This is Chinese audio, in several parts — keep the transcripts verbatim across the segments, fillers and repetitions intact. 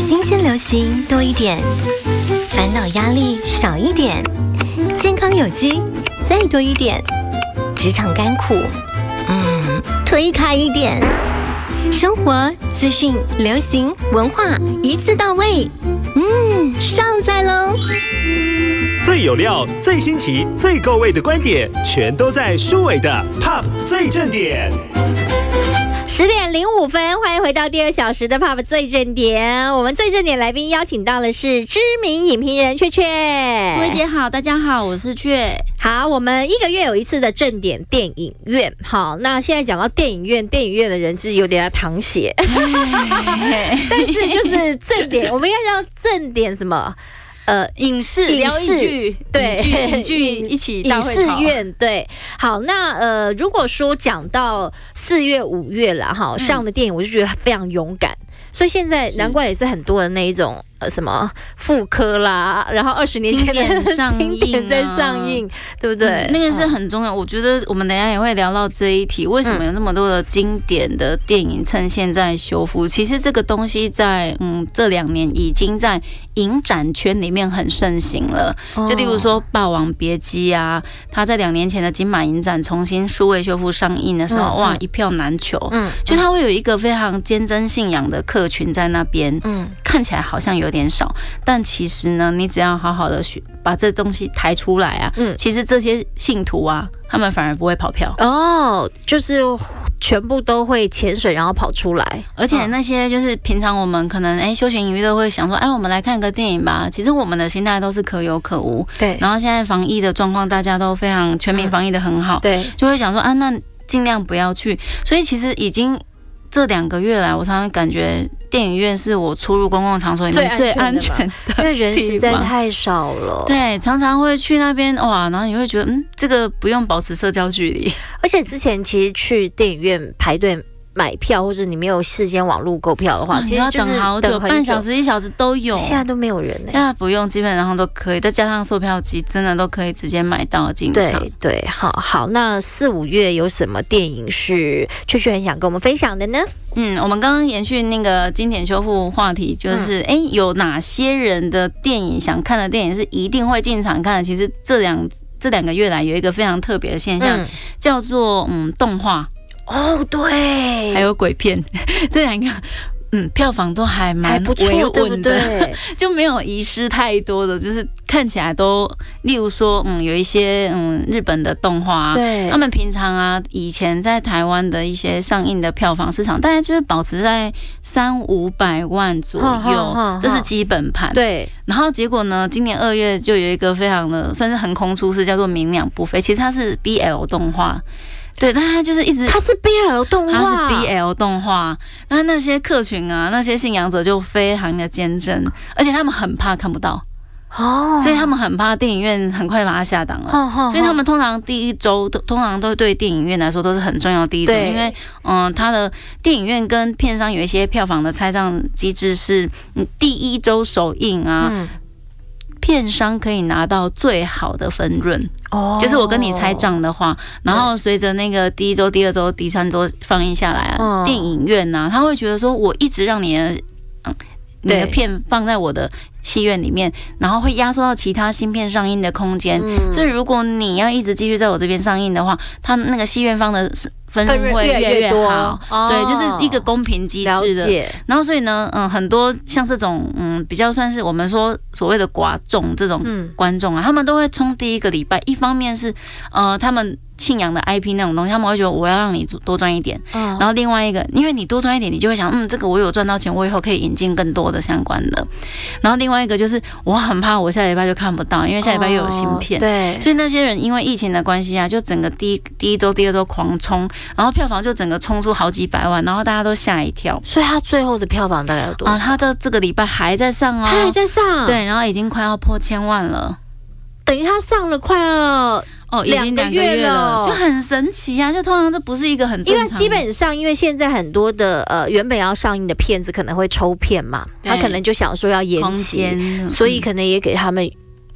新鲜流行多一点，烦恼压力少一点，健康有机再多一点，职场甘苦，嗯，推开一点。生活资讯、流行文化一次到位，嗯，上载喽！ 最有料、最新奇、最够味的观点，全都在舒伟的 P O P 最正点。 十点零五分，欢迎回到第二小时的 P O P 最正点。我们最正点来宾邀请到的是知名影评人雀雀。 舒伟姐好，大家好，我是雀。 好，我们一个月有一次的正点电影院。好，那现在讲到电影院，电影院的人是有点要淌血，但是就是正点，我们要叫正点什么？呃， 影视聊一剧， 对， 影剧一起大会影视院，对。好，那呃，如果说讲到四月、五月啦，哈，上的电影，我就觉得非常勇敢。所以现在难怪也是很多的那一种呃什么复刻啦，然后二十年前的经典在上映，对不对？ 嗯、那个是很重要。我觉得我们等一下也会聊到这一题，为什么有那么多的经典的电影趁现在修复？其实这个东西在嗯这两年已经在影展圈里面很盛行了。就例如说《霸王别姬》啊，它在两年前的金马影展重新数位修复上映的时候，嗯、哇，一票难求。嗯，就它会有一个非常坚贞信仰的客群在那边，嗯，看起来好像有点少，但其实呢，你只要好好的把这东西抬出来啊，嗯，其实这些信徒啊，他们反而不会跑票哦，就是全部都会潜水然后跑出来， 而且那些就是平常我们可能哎休闲娱乐会想说，哎，我们来看个电影吧，其实我们的心态都是可有可无，对。然后现在防疫的状况，大家都非常全民防疫的很好，嗯、对，就会想说啊，那尽量不要去，所以其实已经。这两个月来，我常常感觉电影院是我出入公共场所里面最安全的， 因为人实在太少了。 对，常常会去那边哇，然后你会觉得，嗯，这个不用保持社交距离。 而且之前其实去电影院排队买票，或者你没有事先网络购票的话，其实要等好久，半小时、一小时都有。 现在都没有人、欸， 现在不用，基本上都可以，再加上售票机，真的都可以直接买到进场。 对对，好好。那四五月有什么电影是雀雀很想跟我们分享的呢？ 嗯，我们刚刚延续那个经典修复话题，就是哎、嗯，有哪些人的电影想看的电影是一定会进场看的？其实这两这两个月来有一个非常特别的现象，嗯、叫做嗯动画。 哦，对， 还有鬼片，这两个，嗯，票房都还蛮维稳的，对对就没有遗失太多的，就是看起来都，例如说，嗯，有一些嗯日本的动画、啊，对，他们平常啊，以前在台湾的一些上映的票房市场，大概就是保持在三五百万左右，呵呵呵这是基本盘，对。然后结果呢，今年二月就有一个非常的算是横空出世，叫做《鸣两不飞》，其实它是 B L 动画。对，但他就是一直， 他是 B L 动画， 他是 B L 动画。那那些客群啊，那些信仰者就非常的坚贞，而且他们很怕看不到哦，所以他们很怕电影院很快把它下档了。哦哦、所以他们通常第一周都通常都对电影院来说都是很重要的第一周，因为嗯、呃，他的电影院跟片商有一些票房的拆账机制是，嗯，第一周首映啊。嗯片商可以拿到最好的分润，哦，就是我跟你拆账的话，然后随着那个第一周、第二周、第三周放映下来啊，嗯、电影院呐、啊，他会觉得说，我一直让你的，嗯，你的片放在我的戏院里面，然后会压缩到其他新片上映的空间，嗯、所以如果你要一直继续在我这边上映的话，他那个戏院方的分润会越来越好，哦、对，就是一个公平机制的。然后所以呢，嗯，很多像这种嗯比较算是我们说所谓的寡众这种观众啊，嗯、他们都会冲第一个礼拜，一方面是呃他们信仰的 I P 那种东西，他们会觉得我要让你多赚一点，嗯、然后另外一个，因为你多赚一点，你就会想，嗯，这个我有赚到钱，我以后可以引进更多的相关的。然后另外一个就是我很怕我下礼拜就看不到，因为下礼拜又有新片，哦、对，所以那些人因为疫情的关系啊，就整个第一第一周、第二周狂冲。然后票房就整个冲出好几百万，然后大家都吓一跳。 所以他最后的票房大概有多少？ 啊，他的这个礼拜还在上哦， 他还在上， 对，然后已经快要破千万了， 等于他上了快要哦，已经两个月了，就很神奇啊！就通常这不是一个很正常， 因为基本上，因为现在很多的呃原本要上映的片子可能会抽片嘛，他可能就想说要延期，所以可能也给他们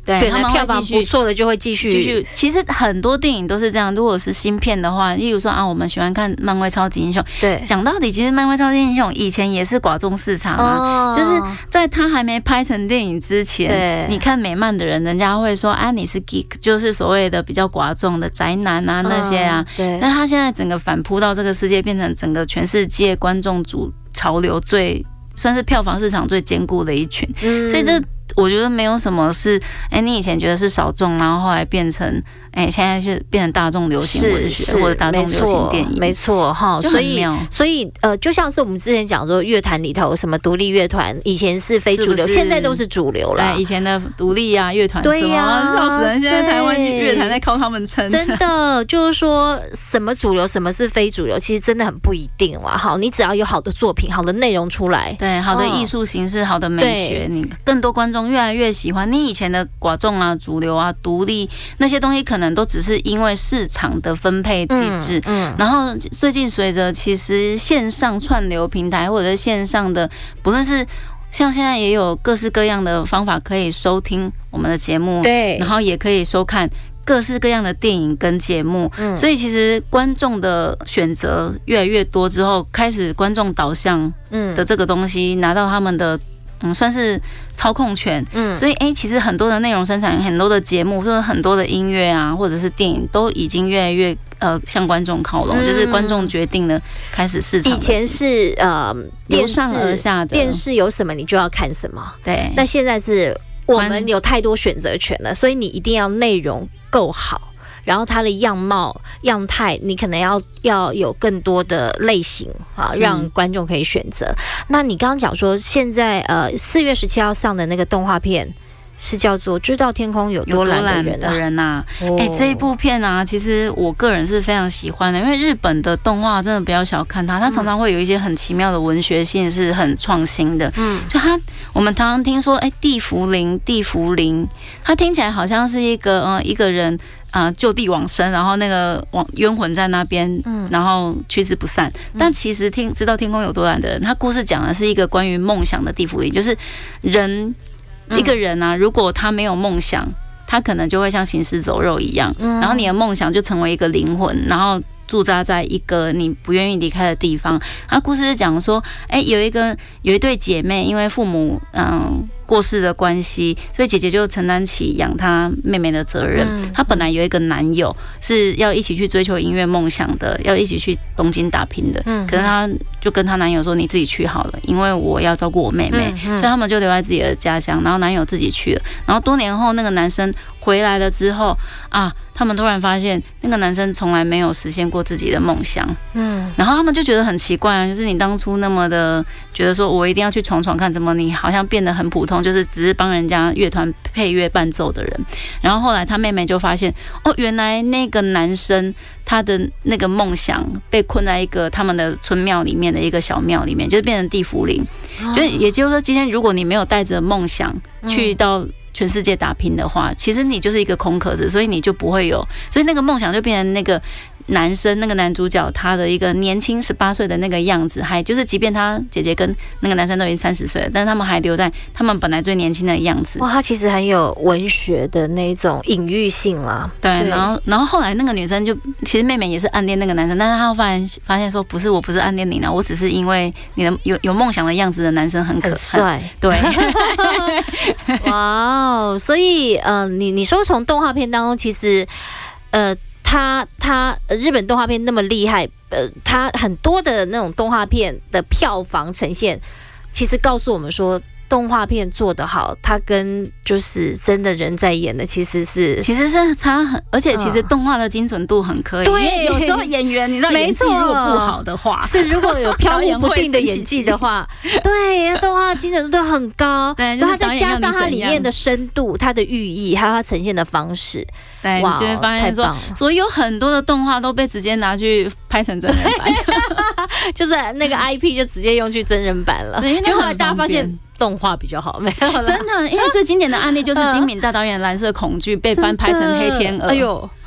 对，他们票房不错的就会继续继续。其实很多电影都是这样，如果是新片的话，例如说啊，我们喜欢看漫威超级英雄， 对， 讲到底，其实漫威超级英雄以前也是寡众市场啊，哦、就是在他还没拍成电影之前，你看美漫的人，人家会说啊，你是 geek， 就是所谓的比较寡众的宅男啊那些啊， 嗯、对。 但他现在整个反扑到这个世界，变成整个全世界观众主潮流最算是票房市场最坚固的一群，嗯、所以这。我觉得没有什么是，哎、欸，你以前觉得是小众，然后后来变成，哎、欸，现在是变成大众流行文学或者大众流行电影， 没错哈。所以，所以呃，就像是我们之前讲说，乐坛里头什么独立乐团，以前是非主流，是是现在都是主流了。 对，以前的独立啊乐团，对呀、啊，笑死人！现在台湾乐坛在靠他们撑。 真的就是说什么主流，什么是非主流，其实真的很不一定啦。好，你只要有好的作品、好的内容出来， 对，好的艺术形式、哦、好的美学，你更多观众越来越喜欢。你以前的寡众啊、主流啊、独立那些东西，可能都只是因为市场的分配机制。嗯，嗯然后最近随着其实线上串流平台或者是线上的，不论是像现在也有各式各样的方法可以收听我们的节目， 对， 然后也可以收看各式各样的电影跟节目，嗯、所以其实观众的选择越来越多之后，开始观众导向的这个东西拿到他们的。嗯，算是操控权，嗯，所以哎、欸，其实很多的内容生产、很多的节目，或者很多的音乐啊，或者是电影，都已经越来越呃向观众靠拢，嗯、就是观众决定了开始市场。 以前是呃由上而下的， 电视有什么你就要看什么， 对。 那现在是我们有太多选择权了，所以你一定要内容够好。然后它的样貌样态，你可能要要有更多的类型啊，让观众可以选择。那你刚刚讲说，现在呃四月十七号上的那个动画片是叫做《知道天空有多蓝的人》 的人呐、啊，哎、哦欸，这一部片啊，其实我个人是非常喜欢的，因为日本的动画真的不要小看它，它常常会有一些很奇妙的文学性，是很创新的。嗯，就它我们常常听说，哎、欸，地茯苓，地茯苓，它听起来好像是一个呃一个人。啊、呃，就地往生，然后那个往冤魂在那边，嗯，然后驱之不散。嗯、但其实听知道天空有多蓝的人，他故事讲的是一个关于梦想的地茯苓，就是人、嗯、一个人啊，如果他没有梦想，他可能就会像行尸走肉一样，嗯、然后你的梦想就成为一个灵魂，然后驻扎在一个你不愿意离开的地方。他故事是讲说，哎、欸，有一个有一对姐妹，因为父母嗯。过世的关系，所以姐姐就承担起养她妹妹的责任。嗯、她本来有一个男友是要一起去追求音乐梦想的，要一起去东京打拼的。嗯、可是她就跟她男友说：“你自己去好了，因为我要照顾我妹妹。嗯”嗯、所以他们就留在自己的家乡，然后男友自己去了。然后多年后，那个男生回来了之后啊，他们突然发现那个男生从来没有实现过自己的梦想。嗯，然后他们就觉得很奇怪啊，就是你当初那么的觉得说我一定要去闯闯看，怎么你好像变得很普通。就是只是帮人家乐团配乐伴奏的人，然后后来他妹妹就发现，哦，原来那个男生他的那个梦想被困在一个他们的村庙里面的一个小庙里面，就是变成地茯苓。哦、就是也就是说，今天如果你没有带着梦想去到全世界打拼的话，嗯、其实你就是一个空壳子，所以你就不会有，所以那个梦想就变成那个。男生那个男主角他的一个年轻十八岁的那个样子，还就是即便他姐姐跟那个男生都已经三十岁了，但是他们还留在他们本来最年轻的样子。 哇，他其实很有文学的那种隐喻性啦。 对，对然后然后后来那个女生就其实妹妹也是暗恋那个男生，但是她发现发现说不是，我不是暗恋你呢，我只是因为你的有有梦想的样子的男生很可帅。 对， 哇哦，所以呃，你你说从动画片当中，其实呃。他他日本动画片那么厉害，呃，他很多的那种动画片的票房呈现，其实告诉我们说，动画片做得好，它跟就是真的人在演的其实是其实是差很，而且其实动画的精准度很可以。 对、 嗯，有时候演员你知道演技如果不好的话， 是如果有飘忽不定的演技的话，对，动画精准度都很高。 对， 然后再加上它里面的深度、它的寓意，还有它呈现的方式。 对，你就会发现说，所以有很多的动画都被直接拿去拍成真人版， 就是那个 I P 就直接用去真人版了。 对， 就后来大家发现动画比较好，没有真的，因为最经典的案例就是金敏大导演《蓝色恐惧》被翻拍成黑天鹅。 哎呦，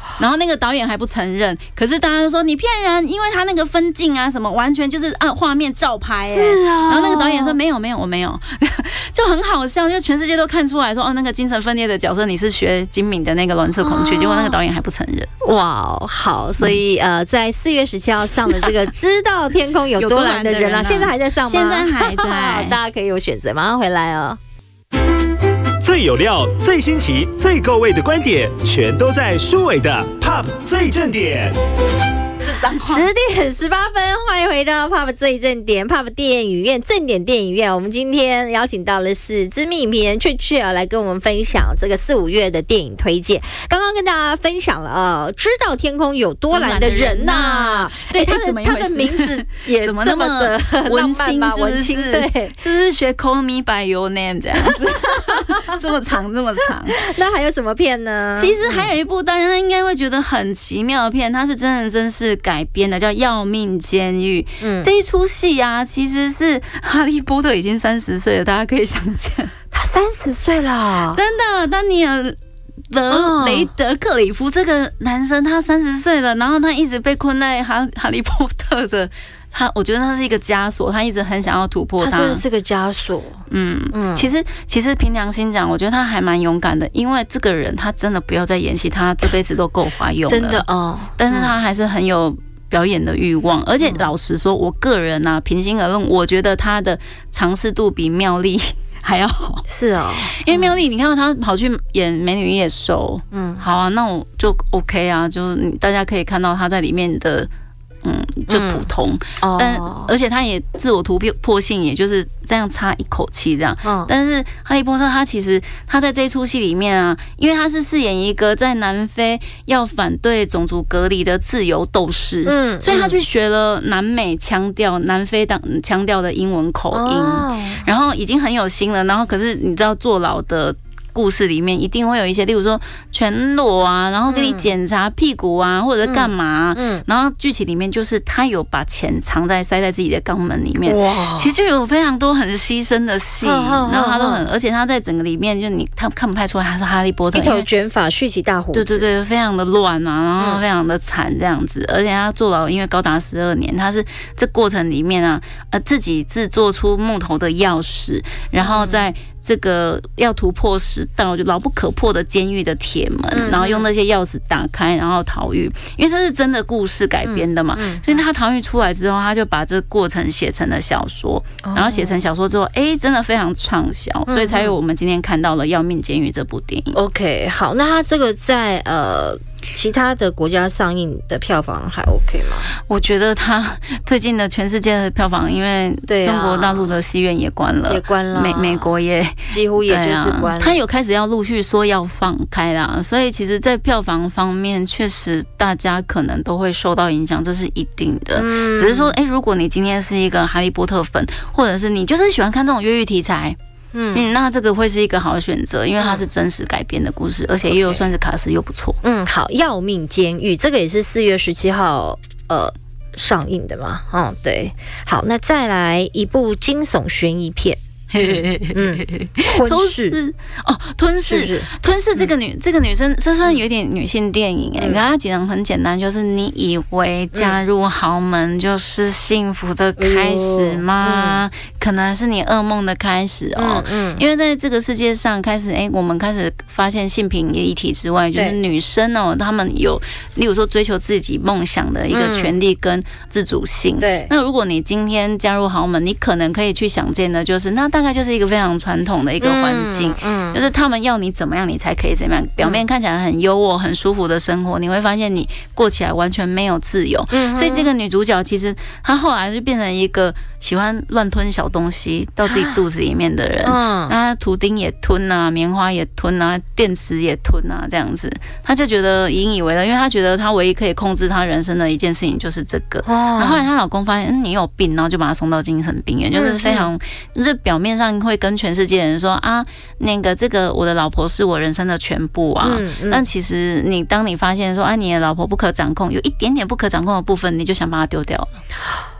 然后那个导演还不承认，可是大家都说你骗人，因为他那个分镜啊什么完全就是按画面照拍、欸， 是啊。 然后那个导演说没有没有我没有，就很好笑，就全世界都看出来说哦那个精神分裂的角色你是学金敏的那个乱射恐惧，结果那个导演还不承认。 哇，好，所以呃，在四月十七号上的这个《知道天空有多蓝的人》啊，现在还在上吗？ 现在还在， 大家可以有选择，马上回来哦。 最有料、最新奇、最够味的观点，全都在舒伟的 Pop 最正点。 十点十八分，欢迎回到 Pop 最正点 Pop 电影院正点电影院。我们今天邀请到的是知名影评人雀雀啊，来跟我们分享这个四五月的电影推荐。刚刚跟大家分享了呃，知道天空有多蓝的人呐、啊， 对， 他的他的名字也怎么那么的文青， 是不是？对， 是不是学 Call Me by Your Name 这样子？这么长，这么长。 那还有什么片呢？ 其实还有一部大家应该会觉得很奇妙的片，它是真人真事改编的，叫《要命监狱》。嗯，这一出戏啊，其实是哈利波特已经三十岁了，大家可以想见， 他三十岁了， 真的，丹尼尔。德雷德克里夫这个男生，他三十岁了，然后他一直被困在哈哈利波特的，他我觉得他是一个枷锁，他一直很想要突破他， 他真的是个枷锁。 嗯嗯，其实其实凭良心讲，我觉得他还蛮勇敢的，因为这个人他真的不要再演戏，他这辈子都够花用了， 真的哦。 但是他还是很有表演的欲望，而且老实说，我个人啊，平心而论，我觉得他的尝试度比妙丽还要好。 是哦， 因为妙丽，你看到她跑去演《美女与野兽》，嗯，好啊，那我就 OK 啊，就大家可以看到她在里面的，嗯，就普通，嗯、但而且她也自我突破性，也就是这样插一口气这样。嗯、但是哈利波特他其实他在这一出戏里面啊，因为他是饰演一个在南非要反对种族隔离的自由斗士，嗯，所以他去学了南美腔调、南非当腔调的英文口音，哦、然后已经很有心了。然后可是你知道坐牢的故事里面一定会有一些，例如说全裸啊，然后给你检查屁股啊，嗯、或者干嘛、啊嗯，嗯，然后剧情里面就是他有把钱藏在塞在自己的肛门里面，哇，其实就有非常多很牺牲的戏，然后他都很，而且他在整个里面就你他看不太出来他是哈利波特， 一头卷发，蓄起大胡子， 对对对，非常的乱啊，然后非常的惨这样子，而且他坐牢因为高达十二年，他是这过程里面啊，呃，自己制作出木头的钥匙，然后在这个要突破十道就牢不可破的监狱的铁门，嗯、然后用那些钥匙打开，然后逃狱。因为这是真的故事改编的嘛，嗯嗯、所以他逃狱出来之后，他就把这个过程写成了小说，哦、然后写成小说之后，哎、欸，真的非常畅销，所以才有我们今天看到了《要命监狱》这部电影。 OK， 好，那他这个在呃。其他的国家上映的票房还 OK 吗？ 我觉得他最近的全世界的票房，因为中国大陆的戏院也关了， 也关了， 美美国也几乎也就是关了。 他有开始要陆续说要放开啦，所以其实，在票房方面，确实大家可能都会受到影响，这是一定的。嗯、只是说，哎、欸，如果你今天是一个哈利波特粉，或者是你就是喜欢看这种越狱题材。嗯，那这个会是一个好选择，因为它是真实改编的故事，而且又算是卡司又不错。 嗯，好，《要命监狱》这个也是四月十七号呃上映的嘛，嗯，对。好，那再来一部惊悚悬疑片。嗯，吞噬哦，吞噬，吞噬这个女、嗯、这个女生，这算有点女性电影哎、欸，可、嗯、它讲很简单，就是你以为嫁入豪门就是幸福的开始吗？嗯、可能是你噩梦的开始哦。嗯嗯、因为在这个世界上开始，哎、欸，我们开始发现性平议题之外，就是女生哦，她们有，例如说追求自己梦想的一个权利跟自主性。对、嗯，那如果你今天加入豪门，你可能可以去想见的就是那。大概就是一个非常传统的一个环境，嗯嗯、就是他们要你怎么样，你才可以怎么样。表面看起来很优渥、很舒服的生活，你会发现你过起来完全没有自由。嗯、所以这个女主角其实她后来就变成一个喜欢乱吞小东西到自己肚子里面的人。嗯，那图钉也吞啊，棉花也吞啊，电池也吞啊，这样子，她就觉得引以为乐，因为她觉得她唯一可以控制她人生的一件事情就是这个。哦、然后后来她老公发现，嗯，你有病，然后就把她送到精神病院，就是非常，就是表面。面上会跟全世界人说啊，那个这个我的老婆是我人生的全部啊，嗯嗯、但其实你当你发现说啊，你的老婆不可掌控，有一点点不可掌控的部分，你就想把它丢掉了。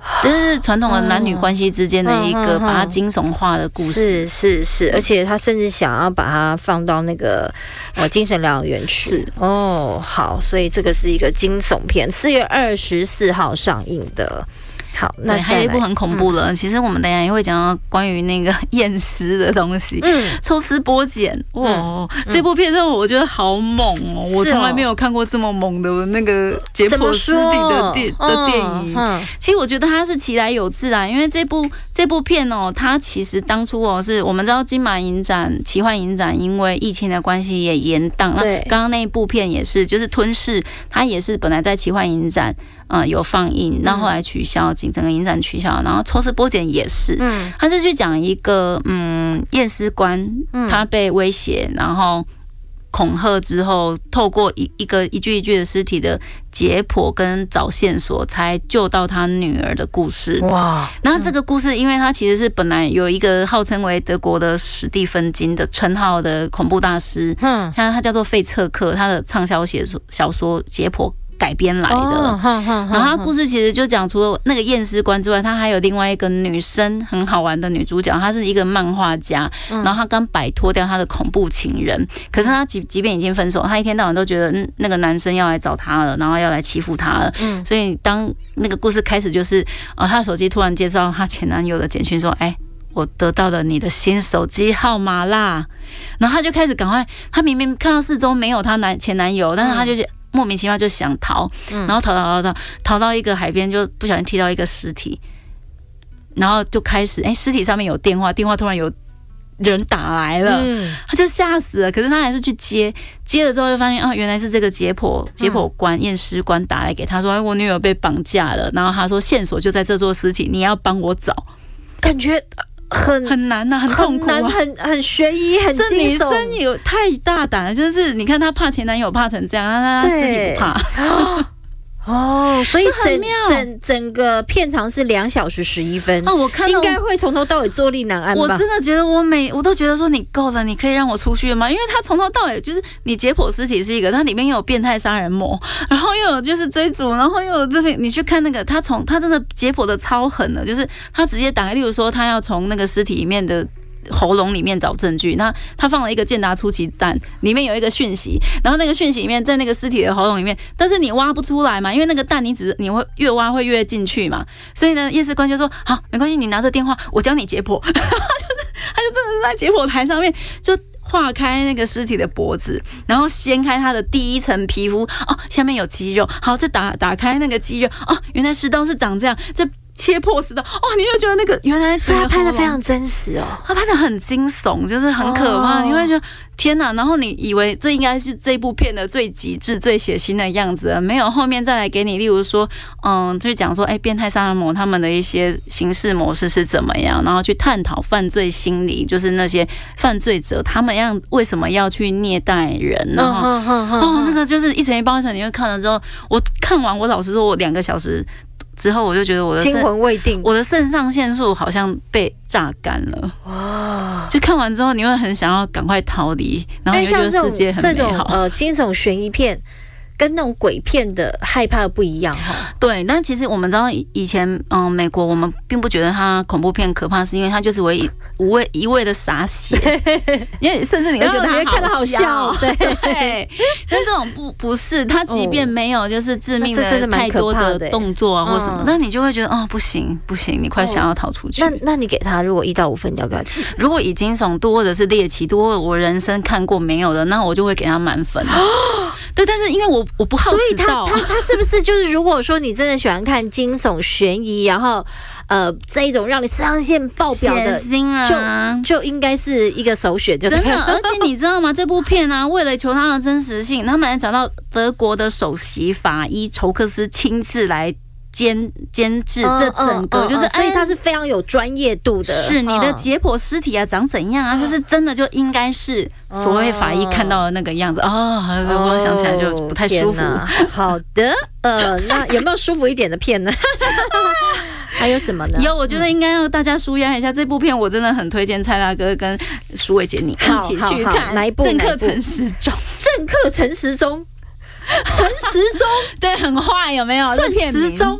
这是传统的男女关系之间的一个把它惊悚化的故事， 是是是，而且他甚至想要把它放到那个呃精神疗养院去。 是哦，好，所以这个是一个惊悚片，四月二十四号上映的。好，那还有一部很恐怖的，嗯、其实我们等一下也会讲到关于那个验尸的东西，嗯，抽丝剥茧，哇、哦嗯，这部片让我觉得好猛哦，哦我从来没有看过这么猛的那个解剖尸体的电的电影。嗯嗯、其实我觉得它是其来有自啊，因为这部这部片哦，它其实当初哦是我们知道金马影展、奇幻影展因为疫情的关系也延档，那刚刚那一部片也是，就是吞噬，它也是本来在奇幻影展。呃，有放映，然后后来取消，整个影展取消，然后抽丝剥茧也是，嗯，他是去讲一个嗯验尸官，他被威胁，然后恐吓之后，透过一一个一具一具的尸体的解剖跟找线索，才救到他女儿的故事。哇！然后这个故事，因为他其实是本来有一个号称为德国的史蒂芬金的称号的恐怖大师，嗯，像他叫做费策克，他的畅销写小说解剖。改编来的，哦、呵呵呵然后他故事其实就讲除了那个验尸官之外，他还有另外一个女生很好玩的女主角，她是一个漫画家，嗯、然后她刚摆脱掉她的恐怖情人，可是她即即便已经分手，她一天到晚都觉得、嗯、那个男生要来找她了，然后要来欺负她了，嗯、所以当那个故事开始就是，呃，她的手机突然接到她前男友的简讯说，哎、欸。我得到了你的新手机号码啦，然后她就开始赶快，她明明看到四周没有她男前男友，但是她就莫名其妙就想逃，然后逃逃逃逃逃到一个海边，就不小心踢到一个尸体，然后就开始，哎，尸体上面有电话，电话突然有人打来了，她就吓死了。可是她还是去接，接了之后就发现啊，原来是这个解剖解剖官、验尸官打来给她说，哎，我女友被绑架了，然后她说线索就在这座尸体，你要帮我找， 感觉。很很难呐、啊，很痛苦、啊， 很难，很很悬疑，很惊悚。 这女生有太大胆了，就是你看她怕前男友怕成这样，但她自己不怕。 哦，所以整整整个片长是两小时十一分。哦，我看应该会从头到尾坐立难安吧。 我真的觉得我每我都觉得说你够了，你可以让我出去了吗？因为他从头到尾就是你解剖尸体是一个，它里面又有变态杀人魔，然后又有就是追逐，然后又有这个你去看那个他从他真的解剖的超狠的，就是他直接打开，例如说他要从那个尸体里面的。喉咙里面找证据，那他放了一个健达出奇蛋，里面有一个讯息，然后那个讯息里面在那个尸体的喉咙里面，但是你挖不出来嘛，因为那个蛋你只你会越挖会越进去嘛，所以呢，验尸官就说好，没关系，你拿着电话，我教你解剖，他就是他就真的是在解剖台上面就。划开那个尸体的脖子，然后掀开它的第一层皮肤，哦，下面有肌肉，好，再打打开那个肌肉，哦，原来石刀是长这样，这切破石刀，哦，你就觉得那个原来所以他拍的非常真实哦， 他拍的很惊悚，就是很可怕，哦、你会觉得天哪，然后你以为这应该是这部片的最极致、最血腥的样子，没有，后面再来给你，例如说，嗯，就讲说，哎，变态杀人魔他们的一些行事模式是怎么样，然后去探讨犯罪心理，就是那些犯罪者他们要为什么要去虐待人，然后、嗯嗯嗯、哦，那个就是一层一包一层，你会看了之后，我看完，我老实说，我两个小时。之后我就觉得我的惊魂未定， 我的肾上腺素好像被榨干了。哇！就看完之后，你会很想要赶快逃离，然后你会觉得世界很美好。 这种呃惊悚悬疑片。跟那种鬼片的害怕不一样哈， 对，但其实我们知道以前，嗯，美国我们并不觉得它恐怖片可怕，是因为它就是为无谓一味的洒血，因为甚至你会觉得它看得好笑，对对。但这种不不是，它即便没有就是致命的太多的动作啊或什么，但你就会觉得哦不行不行，你快想要逃出去。 那那你给他如果一到五分，你要给他几分？ 如果以惊悚度或者是猎奇度，或者我人生看过没有的，那我就会给他满分。对，但是因为我我不好知道，所以他他他是不是就是如果说你真的喜欢看惊悚悬疑，然后呃这一种让你肾上腺爆表的， 血腥啊， 就就应该是一个首选，就真的。而且你知道吗？这部片啊，为了求它的真实性，他们还找到德国的首席法医仇克斯亲自来。监监制这整个，就是所以它是非常有专业度的。 是你的解剖尸体啊，长怎样啊？就是真的就应该是所谓法医看到的那个样子哦。我想起来就不太舒服。 好的，呃，那有没有舒服一点的片呢？还有什么呢？ 有，我觉得应该要大家抒压一下这部片，我真的很推荐蔡大哥跟舒伟姐你一起去看。 哪一部？ 政客陈时中。 政客陈时中。陈时中对很坏有没有？ 顺时钟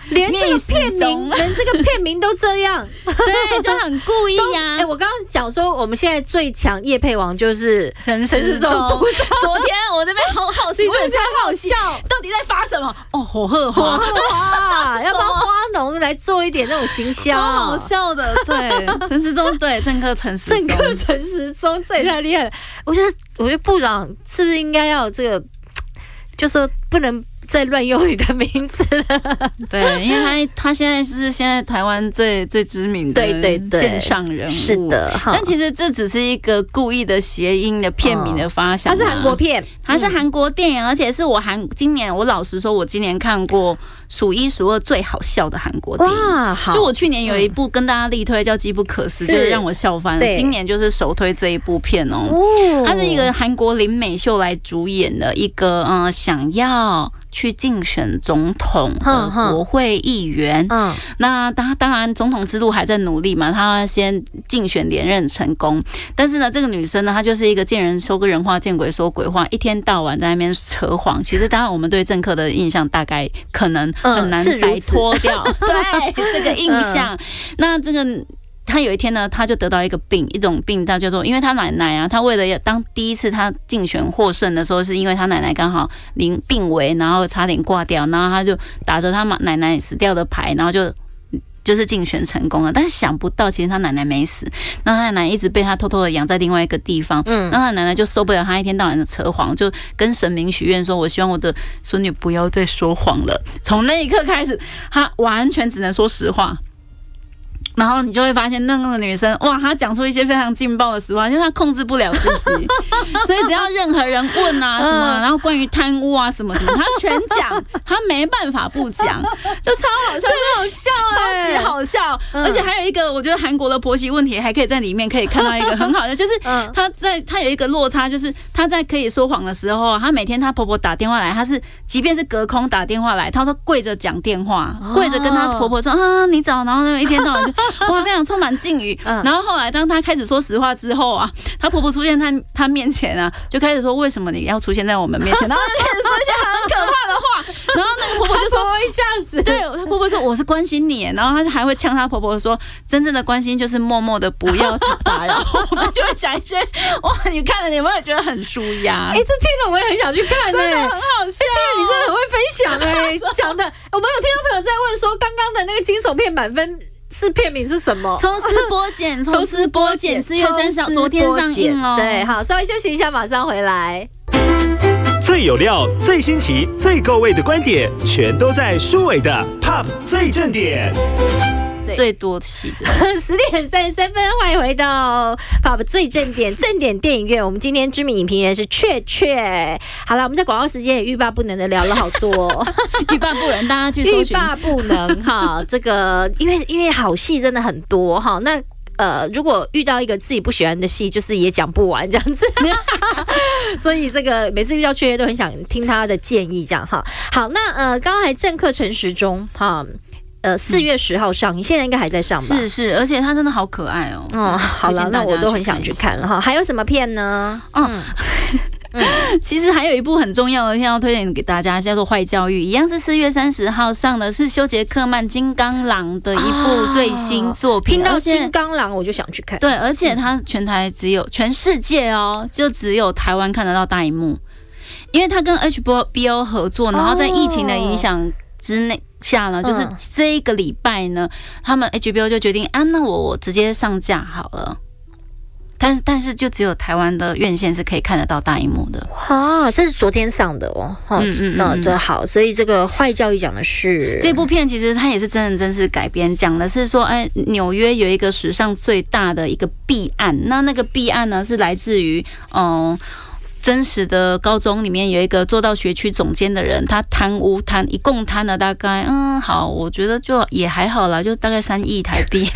连这个片名，连这个片名都这样， 对，就很故意呀、啊。 哎、欸，我刚刚讲说，我们现在最强业配王就是陈时中。 昨天我这边好好奇， 我也超好笑， 到底在发什么？哦，火鹤花， 火鹤花，要不要花农来做一点那种行销？ 超好笑的，对，陈时中，对，政客陈时中， 政客陈时中，这也太厉害了。我觉得，我觉得部长是不是应该要有这个，就说不能再乱用你的名字了。 对，因为他他现在是现在台湾最最知名的线上人物， 是的。 但其实这只是一个故意的谐音的片名的发想、啊。 它是韩国片， 它是韩国电影，而且是我韩今年我老实说，我今年看过数一数二最好笑的韩国电影。哇，好！就我去年有一部跟大家力推叫《机不可失》，就是让我笑翻了。今年就是首推这一部片哦。哦，它是一个韩国林美秀来主演的一个嗯，想要去竞选总统的国会议员，嗯，那当当然总统之路还在努力嘛，他先竞选连任成功。但是呢，这个女生呢，她就是一个见人说人话，见鬼说鬼话，一天到晚在那边扯谎。其实当然我们对政客的印象大概可能很难摆脱掉，嗯、对这个印象。嗯、那这个。他有一天呢，他就得到一个病，一种病，他叫做，因为他奶奶啊，他为了要当第一次他竞选获胜的时候，是因为他奶奶刚好临病危，然后差点挂掉，然后他就打着他奶奶死掉的牌，然后就就是竞选成功了。但是想不到，其实他奶奶没死，那他奶奶一直被他偷偷的养在另外一个地方，嗯，那他奶奶就受不了他一天到晚的扯谎，就跟神明许愿说：“我希望我的孙女不要再说谎了。”从那一刻开始，他完全只能说实话。然后你就会发现那个女生，哇，她讲出一些非常劲爆的实话，因为她控制不了自己，所以只要任何人问啊什么，然后关于贪污啊什么什么，她全讲，她没办法不讲，就超好笑， 真好笑、 欸，超级好笑。嗯、而且还有一个，我觉得韩国的婆媳问题还可以在里面可以看到一个很好的，就是她在她有一个落差，就是她在可以说谎的时候，她每天她婆婆打电话来，她是即便是隔空打电话来，她都跪着讲电话，跪着跟她婆婆说啊你早，然后那个一天到晚就。哇，非常充满敬语。嗯、然后后来，当她开始说实话之后啊，她婆婆出现她她面前啊，就开始说为什么你要出现在我们面前？然后就开始说一些很可怕的话。然后那个婆婆就说：“ 我一下子。” 对，她婆婆说：“我是关心你。”然后她还会呛她婆婆说：“真正的关心就是默默的不要打扰。”我们就会讲一些哇，你看了你有没有觉得很舒压？ 哎、欸，这听了我也很想去看、欸， 真的很好笑。 哎、欸，你真的很会分享哎、欸，讲的我们有听到朋友在问说，刚刚的那个惊悚片满分。是片名是什么？ 抽丝剥茧，抽丝剥茧，四月三十号昨天上映哦。 对，好，稍微休息一下，马上回来。 最有料、最新奇、最够味的观点，全都在舒伟的 Pop 最正点。 最多期的十点三十三分，欢迎回到 Pop 最正点正点电影院。我们今天知名影评人是雀雀。好了，我们在广告时间也欲罢不能的聊了好多， 欲罢不能，大家去搜寻。 欲罢不能哈，这个因为因为好戏真的很多哈，那。呃，如果遇到一个自己不喜欢的戏，就是也讲不完这样子，所以这个每次遇到雀雀都很想听他的建议，这样哈。好，那呃，刚才政客陈时中哈。呃，四月十号上映，现在应该还在上吧？ 是是，而且他真的好可爱哦。 嗯，好了，那我都很想去看了哈。还有什么片呢？嗯。 嗯，其实还有一部很重要的片要推荐给大家，叫做《坏教育》，一样是四月三十号上的，是休杰克曼金刚狼的一部最新作品。 听到金刚狼我就想去看。 对，而且它全台只有全世界哦，就只有台湾看得到大荧幕，因为它跟 H B O 合作，然后在疫情的影响之内。下呢，就是这一个礼拜呢，他们 H B O 就决定啊，那我我直接上架好了。但是但是就只有台湾的院线是可以看得到大荧幕的。 哇，这是昨天上的哦。嗯嗯嗯，这好，所以这个坏教育讲的是这部片，其实它也是真人真事改编，讲的是说，哎，纽约有一个史上最大的一个弊案，那那个弊案呢是来自于嗯。真实的高中里面有一个做到学区总监的人，他贪污贪一共贪了大概嗯好，我觉得就也还好啦，就大概三亿台币。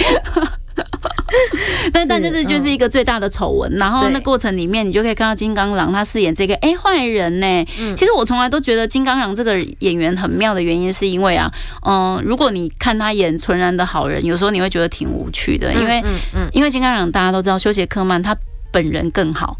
但但就是就是一个最大的丑闻，然后那过程里面你就可以看到金刚狼他饰演这个哎坏人呢、欸。嗯、其实我从来都觉得金刚狼这个演员很妙的原因，是因为啊，嗯、呃，如果你看他演纯然的好人，有时候你会觉得挺无趣的，因为嗯嗯嗯因为金刚狼大家都知道，休杰克曼他本人更好。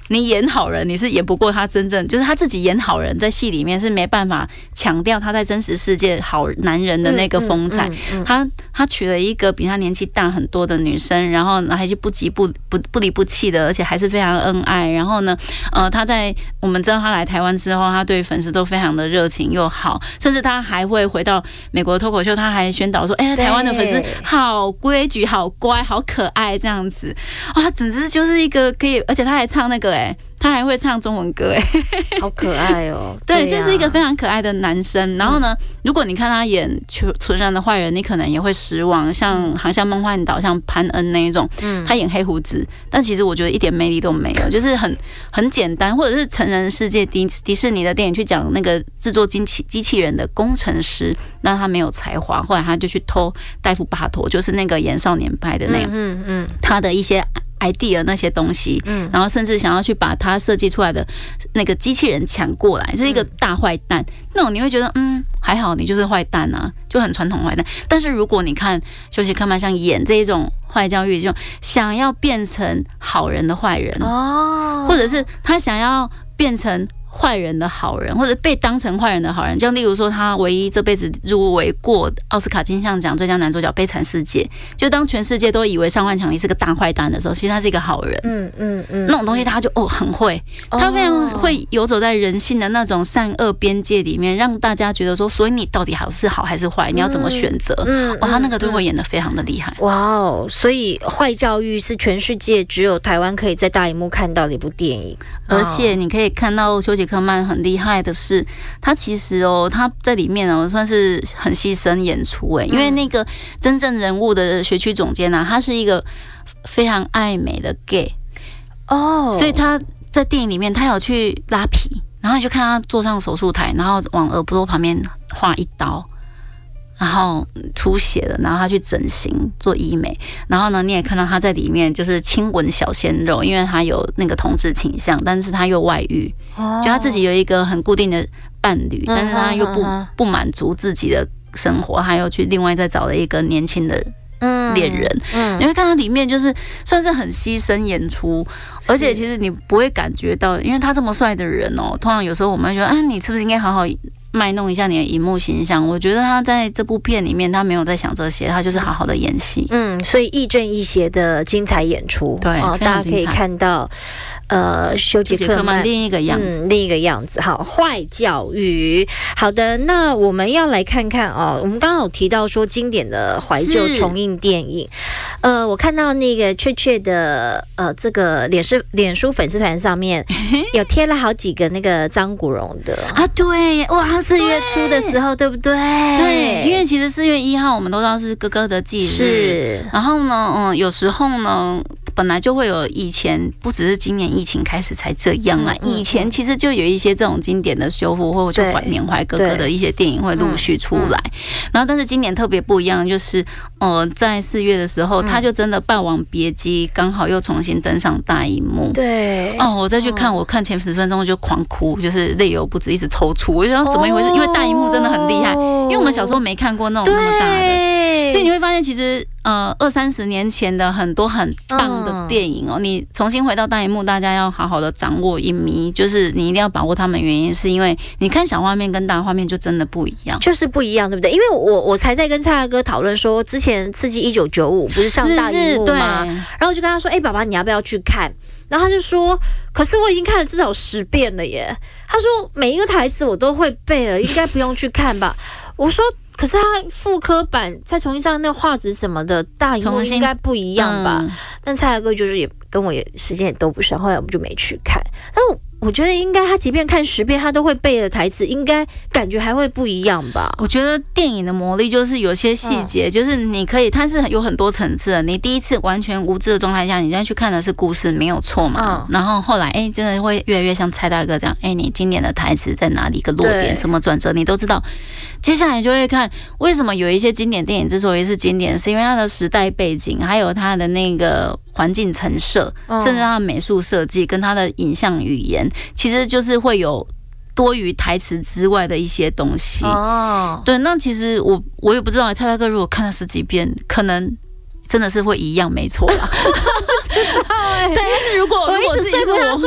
你演好人，你是演不过他真正，就是他自己演好人，在戏里面是没办法强调他在真实世界好男人的那个风采。嗯嗯嗯、他他娶了一个比他年纪大很多的女生，然后还是不急不不不离不弃的，而且还是非常恩爱。然后呢，呃，他在我们知道他来台湾之后，他对粉丝都非常的热情又好，甚至他还会回到美国的脱口秀，他还宣导说：“哎、欸，台湾的粉丝好规矩、好乖、好可爱这样子。”哇，他简直就是一个可以，而且他还唱那个哎、欸。他还会唱中文歌哎， 好可爱哦！ 对，就是一个非常可爱的男生。然后呢，如果你看他演纯然的坏人，你可能也会失望。像《航向梦幻岛》像潘恩那一种，他演黑胡子，但其实我觉得一点魅力都没有，就是很很简单。或者是成人世界迪迪士尼的电影去讲那个制作机器机器人的工程师，那他没有才华，后来他就去偷戴夫巴托，就是那个演少年派的那样，嗯嗯，他的一些idea 那些东西，嗯，然后甚至想要去把他设计出来的那个机器人抢过来，是一个大坏蛋。那种你会觉得，嗯，还好，你就是坏蛋啊，就很传统坏蛋。但是如果你看休杰克曼像演这一种坏教育，就想要变成好人的坏人哦，或者是他想要变成坏人的好人，或者被当成坏人的好人，像例如说，他唯一这辈子入围过奥斯卡金像奖最佳男主角《悲惨世界》，就当全世界都以为尚万强尼是个大坏蛋的时候，其实他是一个好人。嗯嗯嗯，那种东西他就哦很会，他非常会游走在人性的那种善恶边界里面，让大家觉得说，所以你到底好是好还是坏，你要怎么选择？嗯，哇，他那个都会演得非常的厉害。 哇哦，所以坏教育是全世界只有台湾可以在大荧幕看到的一部电影， 而且你可以看到休杰克曼很厉害的是，他其实哦，他在里面哦算是很牺牲演出哎，因为那个真正人物的学区总监啊，他是一个非常爱美的 gay 哦，所以他在电影里面他有去拉皮，然后你就看他坐上手术台，然后往耳朵旁边划一刀。然后出血了，然后他去整形做医美，然后呢，你也看到他在里面就是亲吻小鲜肉，因为他有那个同志倾向，但是他又外遇，哦、就他自己有一个很固定的伴侣，嗯、但是他又不、嗯、不满足自己的生活，他又去另外再找了一个年轻的恋人，嗯嗯、你会看他里面就是算是很牺牲演出，而且其实你不会感觉到，因为他这么帅的人哦，通常有时候我们会觉得，啊，你是不是应该好好卖弄一下你的荧幕形象？我觉得他在这部片里面，他没有在想这些，他就是好好的演戏。嗯， 所以亦正亦邪的精彩演出， 对，哦、 大家可以看到，呃，休杰克曼另一个样子， 嗯，另一个样子。好，坏教育。好的，那我们要来看看哦，我们刚刚有提到说经典的怀旧重映电影，呃，我看到那个确确的呃这个脸书脸书粉丝团上面有贴了好几个那个张国荣的啊，对，哇。 四月初的时候，对不对？ 对，因为其实四月一号我们都知道是哥哥的忌日， 是。 然后呢，嗯，有时候呢，本来就会有以前不只是今年疫情开始才这样啦，嗯、以前其实就有一些这种经典的修复或者就缅怀哥哥的一些电影会陆续出来。然后，但是今年特别不一样，就是呃，在四月的时候，他就真的《霸王别姬》刚好又重新登上大荧幕。 对。 哦，我再去看，我看前十分钟就狂哭，就是泪流不止，一直抽搐。我就想怎么一回事？因为大荧幕真的很厉害，因为我们小时候没看过那种那么大的，所以你会发现其实呃二三十年前的很多很棒的电影哦，你重新回到大荧幕，大家要好好的掌握影迷，就是你一定要把握他们，原因是因为你看小画面跟大画面就真的不一样， 就是不一样，对不对？因为我我才在跟蔡大哥讨论说，之前《刺激一九九五》不是上大荧幕吗？然后我就跟他说，哎、欸，爸爸你要不要去看？然后他就说，可是我已经看了至少十遍了耶。他说每一个台词我都会背了，应该不用去看吧？我说，可是他复刻版再重新上那个画质什么的，大荧幕应该不一样吧？嗯、但蔡大哥就是也跟我也时间也都不上，后来我们就没去看。但我我觉得应该他即便看十遍，他都会背的台词，应该感觉还会不一样吧？ 我觉得电影的魔力就是有些细节，嗯、就是你可以，它是有很多层次的。你第一次完全无知的状态下，你再去看的是故事，没有错嘛。嗯、然后后来，哎、欸，真的会越来越像蔡大哥这样，哎、欸，你经典的台词在哪里，一个落点，什么转折，你都知道。接下来就会看为什么有一些经典电影之所以是经典，是因为它的时代背景，还有它的那个环境陈设，嗯、甚至它的美术设计跟它的影像语言，其实就是会有多于台词之外的一些东西。哦，对，那其实我我也不知道，蔡大哥如果看了十几遍，可能真的是会一样，没错啦。 不知道哎、欸，对，但是如果我一直睡不着，说哎。欸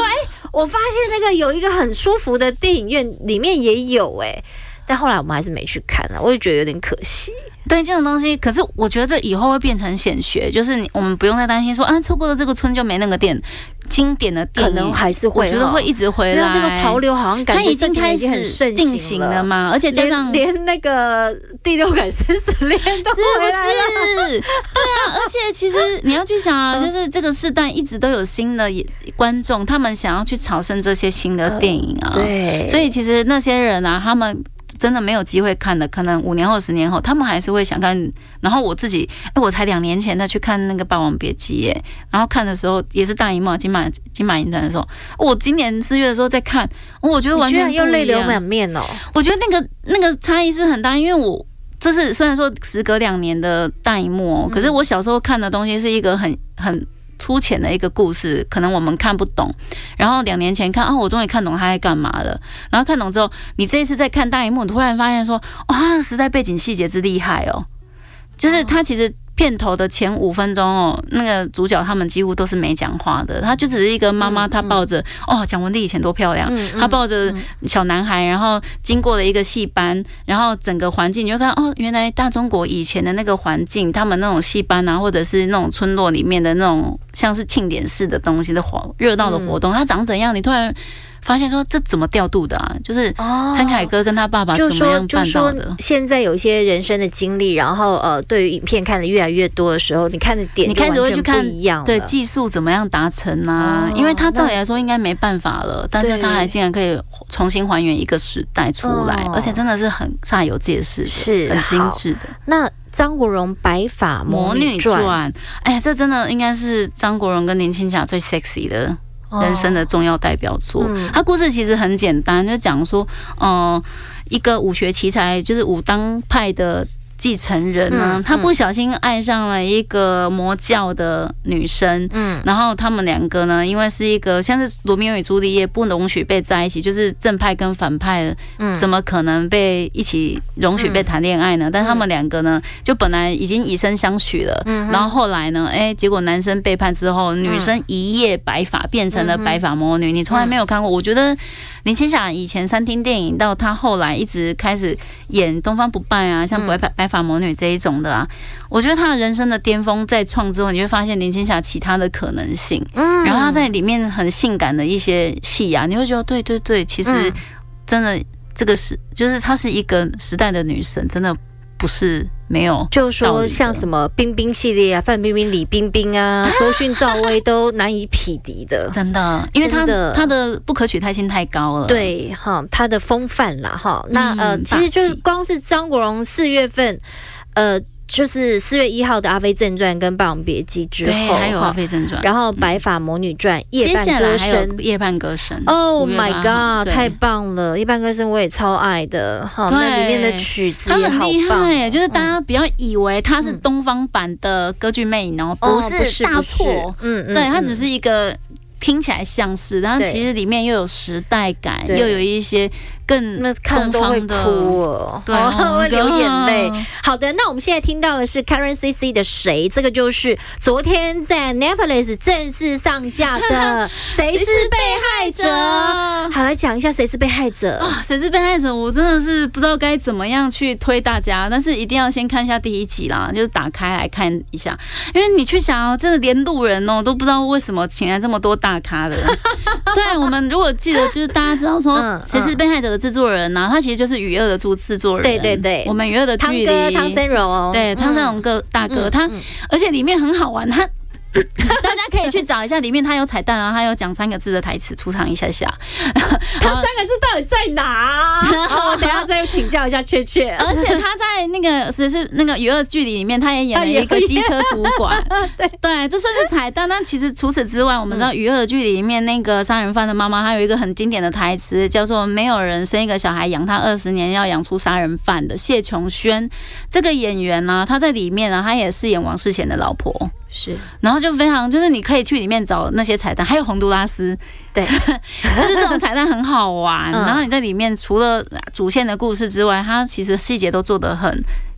我发现那个有一个很舒服的电影院里面也有哎、欸，但后来我们还是没去看啊，我也觉得有点可惜。 对这种东西，可是我觉得这以后会变成显学，就是你我们不用再担心说啊，错过了这个村就没那个店。经典的电影可能还是会， 我觉得会一直回来。 这个潮流好像感觉它已经开始定型了嘛，而且加上连, 连那个第六感生死恋都回来了， 是不是？对啊，而且其实你要去想啊，就是这个世代一直都有新的观众，他们想要去朝圣这些新的电影啊， 呃、对， 所以其实那些人啊，他们。真的没有机会看的，可能五年后、十年后，他们还是会想看。然后我自己，哎，我才两年前再去看那个《霸王别姬》耶，然后看的时候也是大荧幕金马金马影展的时候，我今年四月的时候在看，我觉得完全不一样， 居然又泪流满面哦。 我觉得那个那个差异是很大，因为我这是虽然说时隔两年的大荧幕哦，可是我小时候看的东西是一个很很。粗浅的一个故事，可能我们看不懂。然后两年前看啊，我终于看懂他在干嘛了。然后看懂之后，你这一次再看大荧幕，突然发现说，哇、哦，他的时代背景细节之厉害哦！就是他其实片头的前五分钟哦，那个主角他们几乎都是没讲话的，他就只是一个妈妈，她抱着、嗯、哦，蒋雯丽以前多漂亮，她抱着小男孩，然后经过了一个戏班，然后整个环境你就看哦，原来大中国以前的那个环境，他们那种戏班啊，或者是那种村落里面的那种像是庆典式的东西的活热闹的活动，它长怎样？你突然。发现说这怎么调度的啊？就是陈凯歌跟他爸爸怎么样办到的？ 就说现在有一些人生的经历，然后呃，对于影片看的越来越多的时候，你看的点就完全不一样了。 对技术怎么样达成啊？哦、因为他照理来说应该没办法了，但是他还竟然可以重新还原一个时代出来，哦、而且真的是很煞有介事的， 是很精致的。 那张国荣《白发魔女传》， 哎呀，这真的应该是张国荣跟林青霞最 sexy 的。人生的重要代表作，哦嗯、他故事其实很简单，就讲说，嗯、呃，一个武学奇才，就是武当派的继承人呢，嗯、他不小心爱上了一个魔教的女生，嗯，然后他们两个呢，因为是一个像是罗密欧与朱丽叶，不容许被在一起，就是正派跟反派，嗯，怎么可能被一起容许被谈恋爱呢？嗯、但他们两个呢，就本来已经以身相许了，嗯，然后后来呢，哎，结果男生背叛之后，女生一夜白发变成了白发魔女，嗯、你从来没有看过，我觉得。林青霞以前三厅电影到她后来一直开始演《东方不败》啊，像白白发魔女这一种的啊，我觉得她的人生的巅峰再创之后，你会发现林青霞其他的可能性，嗯，然后她在里面很性感的一些戏啊，你会觉得对对对，其实真的这个是就是她是一个时代的女神，真的不是。没有， 就是说像什么冰冰系列啊，范冰冰、李冰冰啊，周迅、赵薇都难以匹敌的， 真的，因为她的她的不可取代性太高了。 对哈，她的风范啦哈，那呃，其实就是光是张国荣四月份，呃。就是四月一号的《阿飞正传》跟《霸王别姬》之后， 对，还有《阿飞正传》， 然后《白发魔女传》、夜半歌声、 夜半歌声。 Oh my god， 太棒了！夜半歌声我也超爱的，哈，那里面的曲子也好棒，它很厉害耶。就是大家不要以为它是东方版的歌剧魅影哦，不是，大错，嗯嗯，对，它只是一个。听起来像是，但是其实里面又有时代感，又有一些更东方的， 哭哦，对，会流眼泪。好的，那我们现在听到的是 Karen C C 的《谁》，这个就是昨天在 Netflix 正式上架的《谁是被害者》。好，来讲一下谁是被害者啊？谁是被害者？我真的是不知道该怎么样去推大家，但是一定要先看一下第一集啦，就是打开来看一下，因为你去想哦，真的连路人哦都不知道为什么请来这么多大。大咖的，对，我们如果记得，就是大家知道说谁是被害者的制作人呢、啊？他其实就是雨二的制制作人， 对对对， 我们雨二的距离， 汤哥汤森荣， 对，汤森荣哥大哥，他而且里面很好玩，他。大家可以去找一下，里面他有彩蛋啊，他有讲三个字的台词，出场一下下。 他三个字到底在哪？我等一下再请教一下确确。 而且他在那个是是那个《娱乐剧》里面，他也演了一个机车主管。对对，这算是彩蛋。但其实除此之外，我们知道《娱乐剧》里面那个杀人犯的妈妈，她有一个很经典的台词，叫做“没有人生一个小孩养他二十年，要养出杀人犯的”。谢琼轩这个演员呢、啊，他在里面呢、啊，他也饰演王世贤的老婆。 是， 然后就非常，就是你可以去里面找那些彩蛋，还有洪都拉斯， 对， 就是这种彩蛋很好玩。嗯、然后你在里面除了主线的故事之外，它其实细节都做得很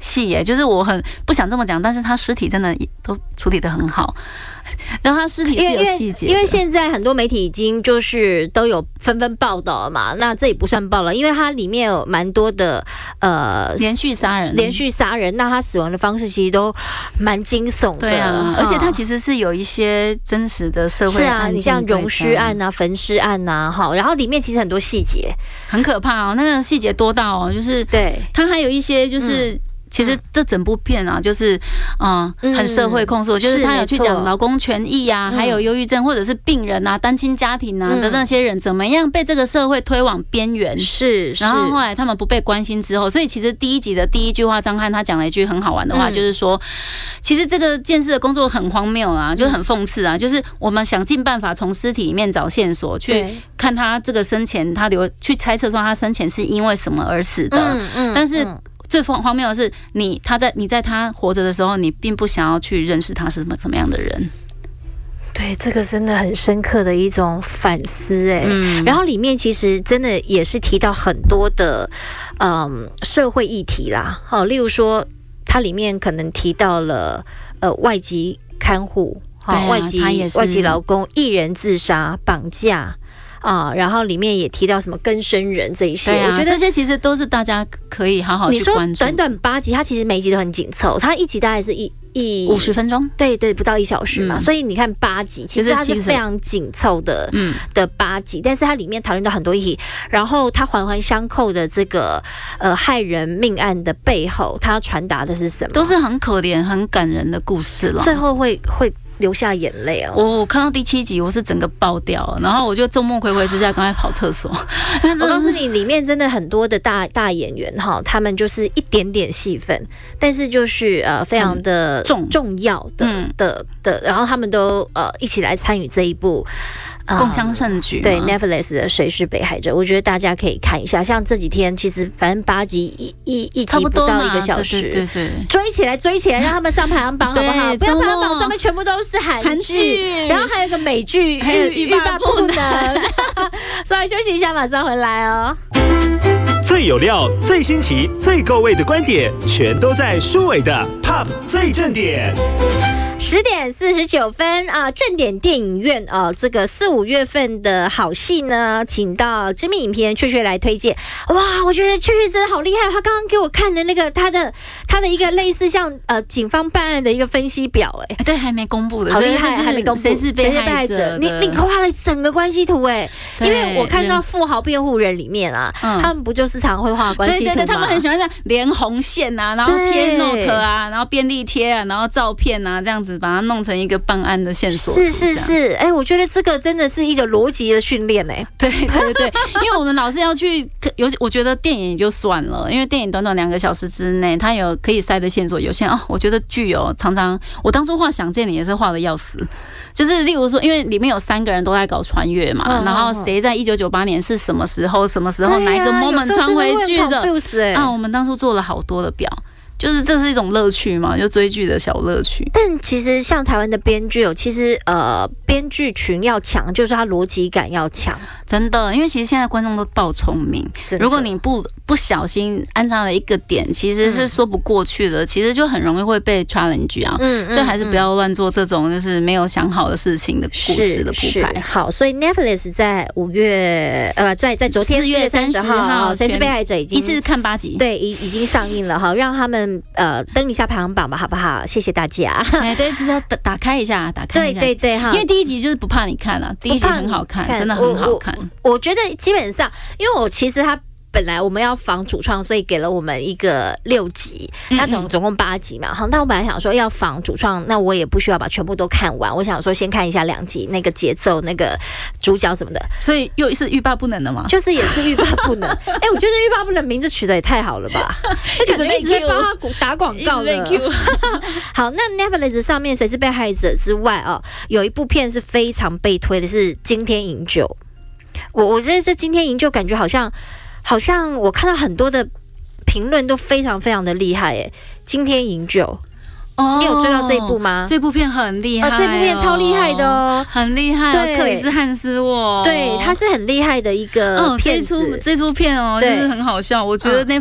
细耶，就是我很不想这么讲，但是他尸体真的都处理得很好。然后他尸体是有细节， 因为现在很多媒体已经就是都有纷纷报道嘛，那这也不算报了，因为它里面有蛮多的呃连续杀人， 连续杀人，那他死亡的方式其实都蛮惊悚的， 对啊，而且他其实是有一些真实的社会案件，是啊， 你像溶尸案啊、焚尸案啊，哈，然后里面其实很多细节很可怕哦，那个细节多到哦，就是对，他还有一些就是。嗯其实这整部片啊，就是嗯，很社会控诉，就是他有去讲劳工权益啊，还有忧郁症或者是病人啊、单亲家庭啊的那些人怎么样被这个社会推往边缘。 是， 然后后来他们不被关心之后，所以其实第一集的第一句话，张翰他讲了一句很好玩的话，就是说，其实这个建设的工作很荒谬啊，就是很讽刺啊，就是我们想尽办法从尸体里面找线索，去看他这个生前他留去猜测说他生前是因为什么而死的，嗯嗯，但是。最荒谬的是你，他在你在他活着的时候，你并不想要去认识他是什么什么样的人。 对，这个真的很深刻的一种反思哎、欸。嗯，然后里面其实真的也是提到很多的嗯社会议题啦，好，例如说它里面可能提到了呃外籍看护，好、啊，外籍外籍劳工、艺人自杀、绑架。啊，然后里面也提到什么更生人这一些， 啊、 我觉得这些其实都是大家可以好好去关注。 你说短短八集，它其实每一集都很紧凑，它一集大概是一一五十分钟， 对对，不到一小时嘛。嗯、所以你看八集，其实它是非常紧凑的，嗯的八集，但是它里面讨论到很多议题，然后它环环相扣的这个呃害人命案的背后，它要传达的是什么？ 都是很可怜、很感人的故事了。 最后会会。流下眼泪哦！ 我我看到第七集，我是整个爆掉了，然后我就众目睽睽之下赶快跑厕所。 我告诉你，里面真的很多的大大演员哈，他们就是一点点戏份，但是就是呃非常的重重要的、嗯、的的，然后他们都呃一起来参与这一部。 共襄盛举、啊， 对 Netflix 的《谁是被害者》，我觉得大家可以看一下。像这几天，其实反正八集一一一集不到一个小时， 对对 对, 对， 追起来追起来，让他们上排行榜好不好？不要排行榜上面全部都是韩剧，然后还有一个美剧，还有欲罢不能。稍微休息一下，马上回来哦。 最有料、最新奇、最够味的观点，全都在舒伟的 Pop 最正点。 十点四十九分啊，正点电影院啊，这个四五月份的好戏呢，请到知名影评人雀雀来推荐。哇，我觉得雀雀真的好厉害，他刚刚给我看的那个他的他的一个类似像呃警方办案的一个分析表、欸，哎， 对，还没公布的， 好厉害，还没公布， 谁是被害者？ 你你画了整个关系图、欸，哎，因为我看到《富豪辩护人》里面啊，嗯、他们不就是常会画关系图吗？ 对对对，他们很喜欢这样连红线啊，然后贴 note 啊，然后便利贴啊，然后照片啊，这样子把它弄成一个办案的线索。 是是是，哎、欸，我觉得这个真的是一个逻辑的训练，哎， 对对对，因为我们老是要去，尤其我觉得电影也就算了，因为电影短短两个小时之内，它有可以塞的线索有限哦。我觉得剧哦，常常我当初画《想见你》也是画的要死。就是例如说，因为里面有三个人都在搞穿越嘛，嗯、然后谁在一九九八年是什么时候、什么时候、啊、哪一个 moment 穿回去的啊？我们当初做了好多的表。就是这是一种乐趣嘛，就追剧的小乐趣。 但其实像台湾的编剧哦，其实呃编剧群要强，就是他逻辑感要强， 真的。因为其实现在观众都爆聪明，如果你不不小心安插了一个点，其实是说不过去的，嗯、其实就很容易会被 challenge 啊。嗯，嗯所以还是不要乱做这种就是没有想好的事情的故事的铺排。 好，所以 Netflix 在五月呃在在昨天四月三十号，谁是被害者已经一次看八集， 对，已已经上映了哈，让他们。呃，登一下排行榜吧，好不好？谢谢大家。 哎，对，是要打打开一下，打开一下。 对对对哈， 因为第一集就是不怕你看啊，第一集很好看，真的很好看。 我, 我, 我觉得基本上，因为我其实他。本来我们要仿主创，所以给了我们一个六集，它总总共八集嘛。好，那我本来想说要仿主创，那我也不需要把全部都看完。我想说先看一下两集，那个节奏、那个主角什么的。 所以又是欲罢不能的嘛？ 就是也是欲罢不能。哎、欸，我觉得欲罢不能名字取得也太好了吧？那可能一直在帮他打广告的。好，那 Netflix 上面谁是被害者之外哦，有一部片是非常被推的，是《惊天营救》。我我觉得这《惊天营救》感觉好像。好像我看到很多的评论都非常非常的厉害耶，惊天营救。哦，你有追到这一部吗？ 这部片很厉害、哦哦， 这部片超厉害的哦， 很厉害、哦。克里斯汉斯沃， 对，他是很厉害的一个片子。 哦、这出这出片哦，就是很好笑。我觉得 Netflix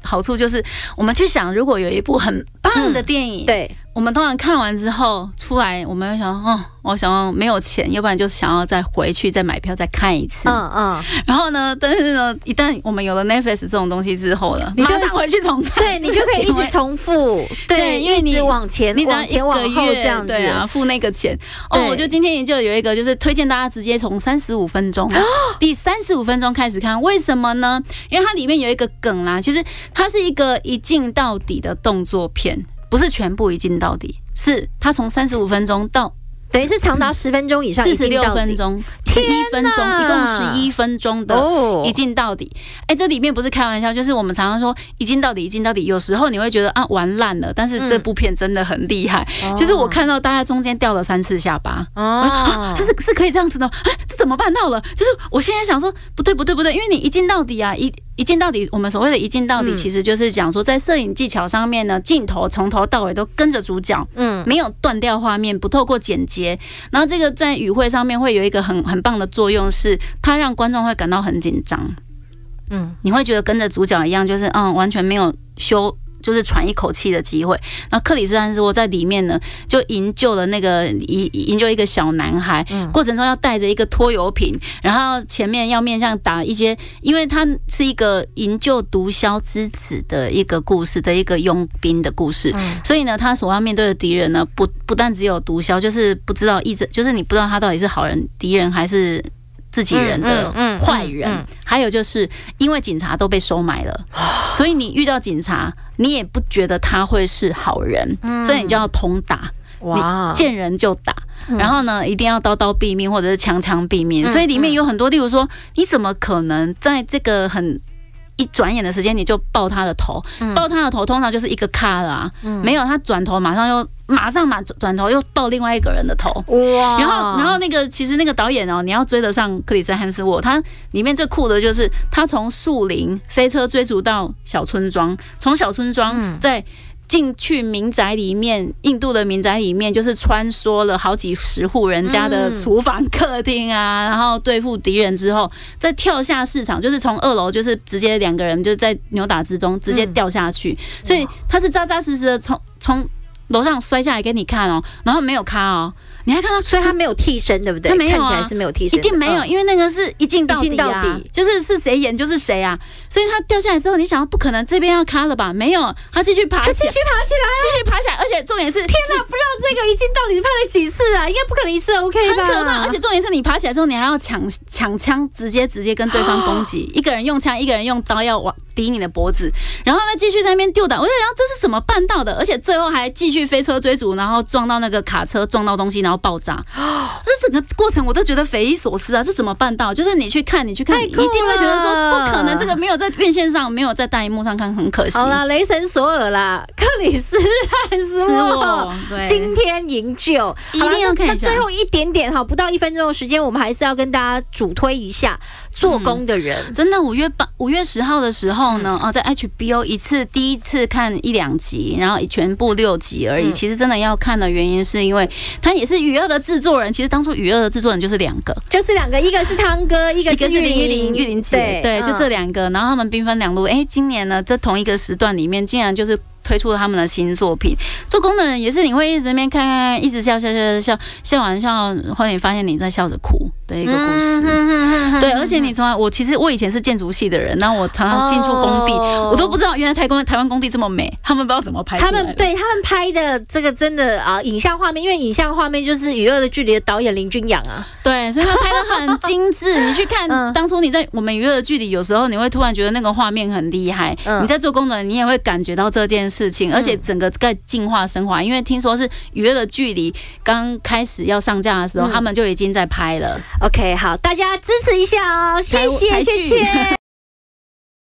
好处就是，我们去想，如果有一部很棒的电影， 嗯、对。 我们通常看完之后出来，我们会想，哦，我想要没有钱，要不然就想要再回去再买票再看一次。嗯嗯。然后呢，但是呢，一旦我们有了 Netflix 这种东西之后呢，你就马上回去重看， 对你就可以一直重复，对，因为你往前， 你只要往前往后这样子， 对啊，付那个钱。哦，我就今天就有一个，就是推荐大家直接从三十五分钟，第三十五分钟开始看，为什么呢？因为它里面有一个梗啦，其实它是一个一镜到底的动作片。不是全部一镜到底，是它从三十五分钟到等于是长达十分钟以上， 四十六分钟，十一分钟，一共十一分钟的一镜到底。哎、欸，这里面不是开玩笑，就是我们常常说一镜到底，一镜到底。有时候你会觉得啊玩烂了，但是这部片真的很厉害。嗯、就是我看到大概中间掉了三次下巴，哦，啊、这是是可以这样子的，哎，这怎么办到了？就是我现在想说不对不对不对，因为你一镜到底啊一。一镜到底，我们所谓的一镜到底，其实就是讲说，在摄影技巧上面呢，镜头从头到尾都跟着主角，嗯，没有断掉画面，不透过剪接。然后这个在语汇上面会有一个很很棒的作用，是它让观众会感到很紧张，嗯，你会觉得跟着主角一样，就是嗯，完全没有休。就是喘一口气的机会。然后克里斯汉斯沃在里面呢，就营救了那个营营救一个小男孩，嗯、过程中要带着一个拖油瓶，然后前面要面向打一些，因为他是一个营救毒枭之子的一个故事的一个佣兵的故事，嗯、所以呢，他所要面对的敌人呢，不不但只有毒枭，就是不知道一直就是你不知道他到底是好人、敌人还是。自己人的坏人，嗯嗯嗯嗯、还有就是因为警察都被收买了，所以你遇到警察，你也不觉得他会是好人，嗯、所以你就要通打，哇，你见人就打，嗯、然后呢，一定要刀刀毙命或者是枪枪毙命，嗯、所以里面有很多，例如说，你怎么可能在这个很一转眼的时间你就爆他的头，嗯、爆他的头通常就是一个卡了啊，嗯、没有他转头马上又。马上马转头又爆另外一个人的头，哇！然后然后那个其实那个导演哦，你要追得上克里斯汉斯沃，他里面最酷的就是他从树林飞车追逐到小村庄，从小村庄再进去民宅里面，印度的民宅里面就是穿梭了好几十户人家的厨房、客厅啊，然后对付敌人之后，再跳下市场，就是从二楼就是直接两个人就在扭打之中直接掉下去，所以他是扎扎实实的从从。楼上摔下来给你看哦，然后没有卡哦，你还看到， 所以他没有替身，对不对？ 他没有、啊， 看起来是没有替身， 一定没有，嗯、因为那个是一镜到底啊，底就是是谁演就是谁啊，所以他掉下来之后，你想不可能这边要卡了吧？没有，他继续爬起来， 他继续爬起来， 继续爬起来，而且重点是， 天哪，不知道这个一镜到底拍了几次啊？应该不可能一次 OK 吧？ 很可怕，而且重点是你爬起来之后，你还要抢抢枪，直接直接跟对方攻击，一个人用枪，一个人用刀要往抵你的脖子，然后呢继续在那边丢打，我就想这是怎么办到的？而且最后还继续飞车追逐，然后撞到那个卡车，撞到东西，然后爆炸。这整个过程我都觉得匪夷所思啊！这怎么办到？就是你去看，你去看，你一定会觉得说不可能，这个没有在院线上，没有在大荧幕上看，很可惜。 好啦，雷神索尔啦，克里斯汉斯沃，今天营救， 一定要看一下。 最后一点点哈，不到一分钟的时间，我们还是要跟大家主推一下《做工的人》 嗯。真的，五月八五月十号的时候呢，哦，在 H B O 一次第一次看一两集，然后全部六集而已。嗯、其实真的要看的原因是因为他也是雨二的制作人。其实当初雨二的制作人就是两个， 就是两个，一个是汤哥，一个是林玉玲， 玉玲姐，对，就这两个。然后他们兵分两路，哎、欸，今年呢，这同一个时段里面，竟然就是。推出了他们的新作品，做工的人也是你会一直在那边看看看，一直笑笑笑笑笑完笑，后来你发现你在笑着哭的一个故事。嗯、对，而且你从来我其实我以前是建筑系的人，然后我常常进出工地，哦、我都不知道原来台工台湾工地这么美，他们不知道怎么拍出来的。 他们对他们拍的这个真的啊、呃，影像画面，因为影像画面就是《雨二的距离》的导演林君阳啊， 对，所以他拍的很精致。你去看当初你在我们《雨二的距离》，有时候你会突然觉得那个画面很厉害，嗯、你在做工的人，你也会感觉到这件事情，而且整个在进化升华，因为听说是《雨二的距离》刚开始要上架的时候，嗯、他们就已经在拍了。 OK， 好，大家支持一下哦，谢谢，谢谢。